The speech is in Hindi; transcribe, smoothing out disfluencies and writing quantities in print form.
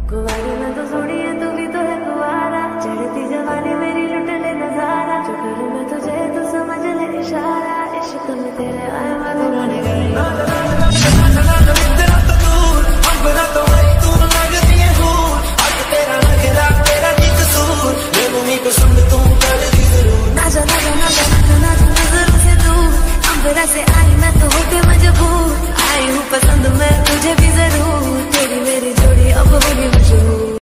कुंवारी में तो सोनी है, तू भी तो है कुंवारा। चढ़ती जवानी मेरी लुट ले नजारा। जो करूँ मैं तुझे तो समझ ले इशारा। इश्क में तेरे आए मैं तो बन गई। नाजा नाजा नाजा नाजा नाजा नजरों से दूर। अंबरा से आई मैं तो होके मजबूर। आई हूँ पसंद मैं तुझे भी